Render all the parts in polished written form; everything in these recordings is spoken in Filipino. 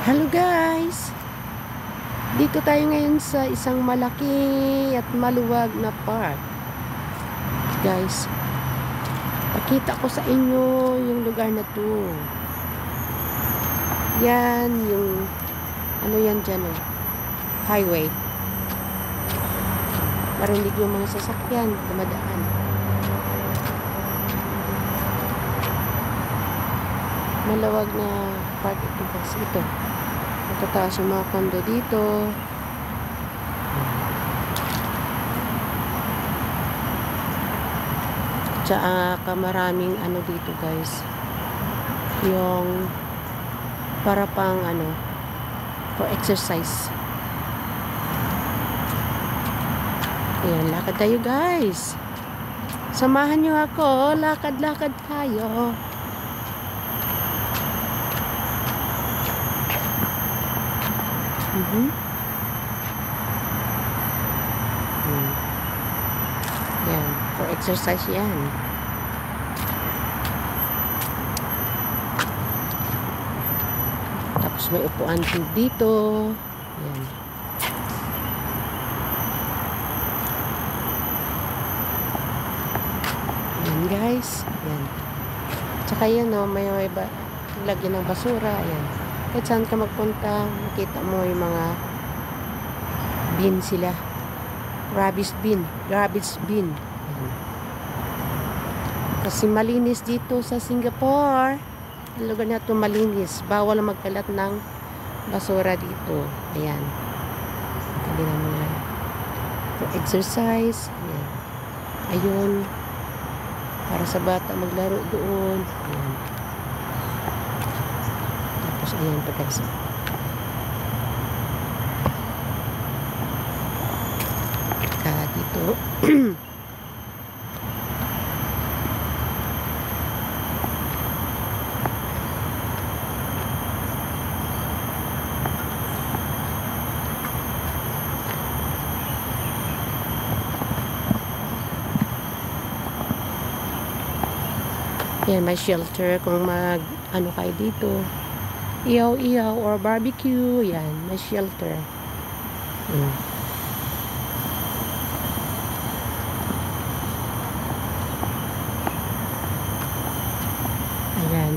Hello guys! Dito tayo ngayon sa isang malaki at maluwag na park. Guys, pakita ko sa inyo yung lugar na to. Yan, yung ano yan dyan oh, highway. Marinig yung mga sasakyan dumadaan. Malawag na park ito guys. Ito. Matataas yung mga kondo dito. Tsaka maraming ano dito guys. Yung para pang ano for exercise. Ayan, lakad tayo guys. Samahan nyo ako. Lakad-lakad tayo. Yan, for exercise yan. Tapos may upuan din dito. Yan. Yan guys. Yan. Tsaka yan o, may lagyan ng basura. Yan. Kahit saan ka magpunta, makita mo yung mga bin sila. Garbage bin. Ayan. Kasi malinis dito sa Singapore. Ang lugar na ito malinis. Bawal magkalat ng basura dito. Ayan. Kali na mga for exercise. Ayan. Ayun. Para sa bata maglaro doon. Ayan. Tapos ayan pa guys. Dito. Yan, may shelter kung mag ano kayo dito. Iyaw-iyaw or barbecue. Yan, may shelter. Ayan.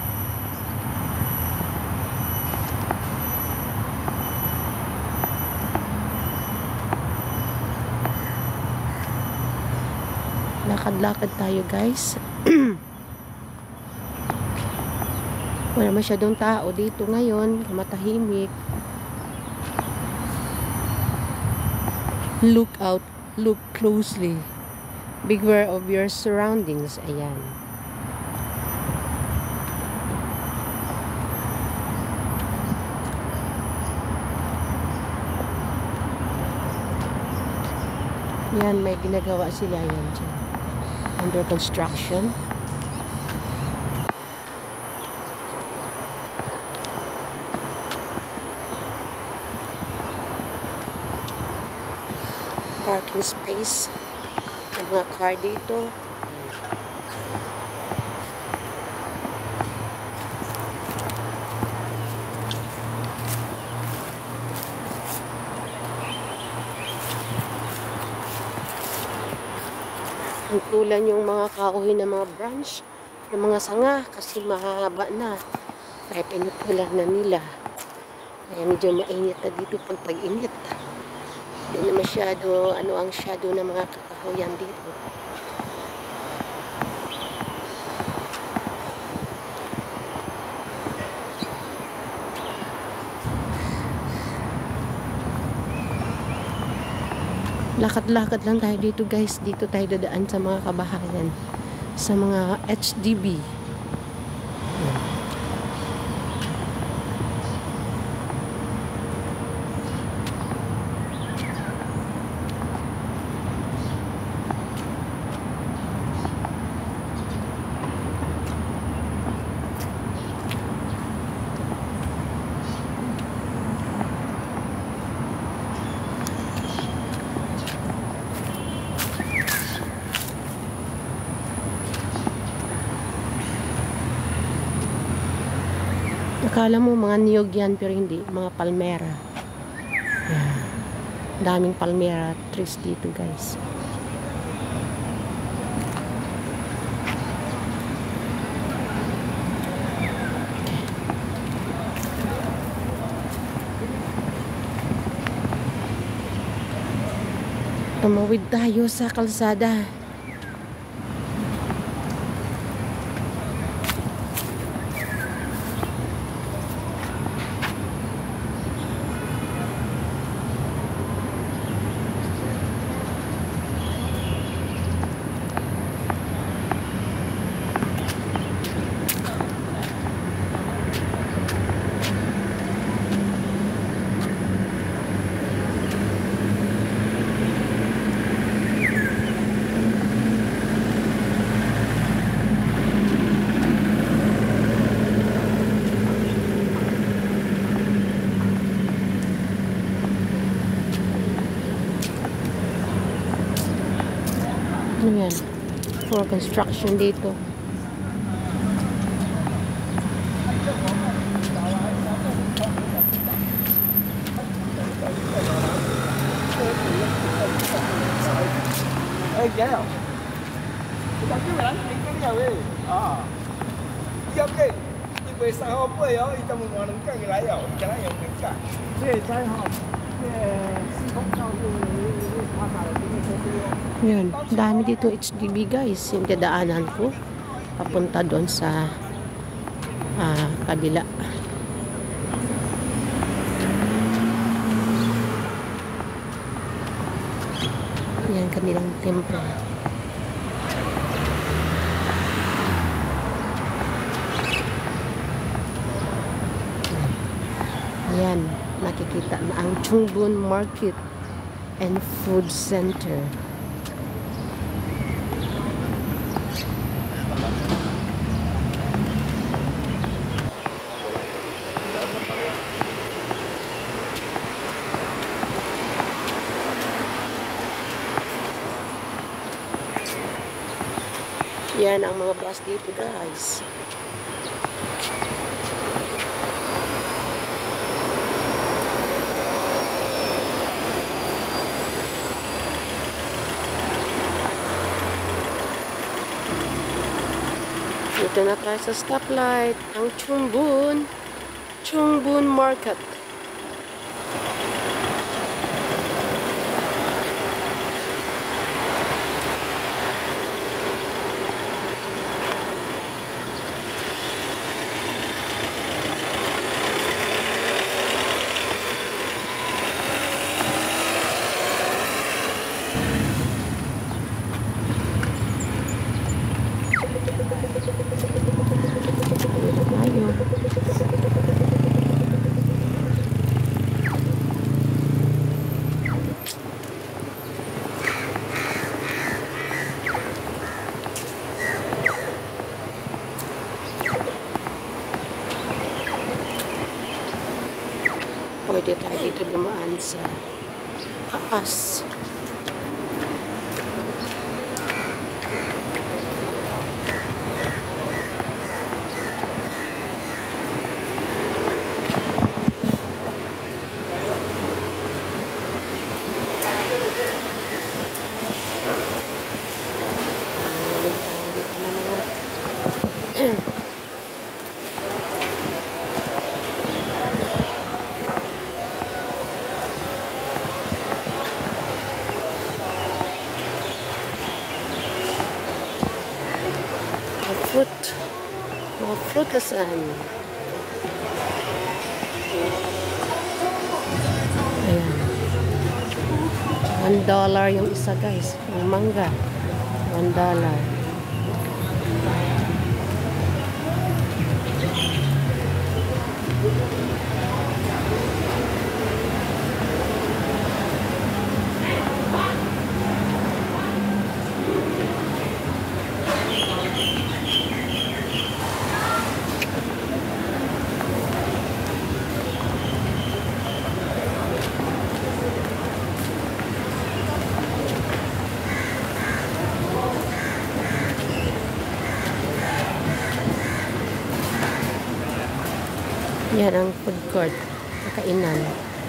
Lakad-lakad tayo guys. Wala masyadong tao dito ngayon. Matahimik. Look out. Look closely. Beware of your surroundings. Ayan. Yan, may ginagawa sila yan dyan. Under construction. Parking space. May mga car dito. Tutulan yung mga kahoy ng mga branch ng mga sanga kasi mahaba na. Kaya pinutulan na nila. Kaya medyo mainit na dito pag tag-init. Hindi na masyado, ano ang shadow ng mga kakahoyan dito. Lakad-lakad lang tayo dito guys. Dito tayo dadaan sa mga kabahayan. Sa mga HDB. Akala mo mga niyog yan, pero hindi. Mga palmera. Yan. Daming palmera trees dito, guys. Tumawid tayo sa kalsada. Ano yan? For construction dito. Yan, dami dito HDB, guys. Yung dadaanan ko papunta doon sa kabila. Yan, kanilang templo. Yan, nakikita na ang Chungbun Market and Food Center. Yan ang mga bus dito, guys. Dito na tayo sa stoplight, ang Chungbun Market. Pwede tayo dito dumaan sa taas. Mga frutasan. Ayan. $1 yung isa, guys. Yung mangga. $1. Yan ang food court. Kakainan.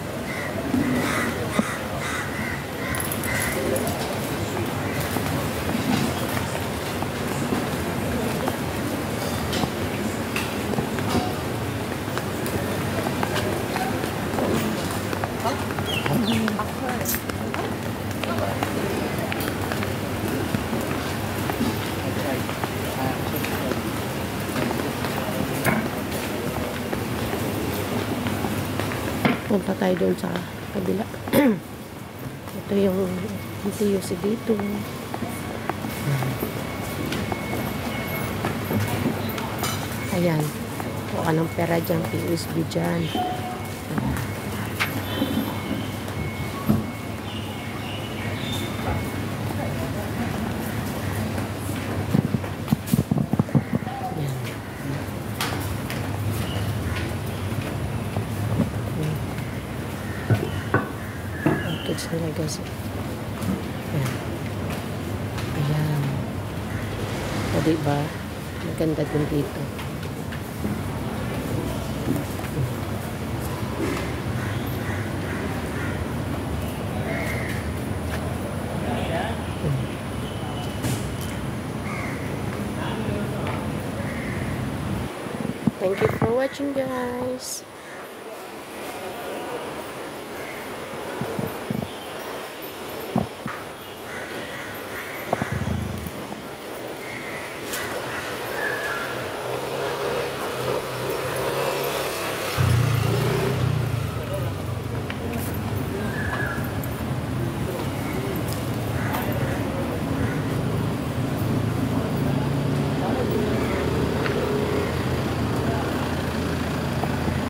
Punta tayo doon sa kabila. Ito yung si dito. Ayan. Kuha ng pera dyan. PUSB dyan. Kids nila guys. Ayan. Ayan. O diba? Maganda din dito. Thank you for watching guys.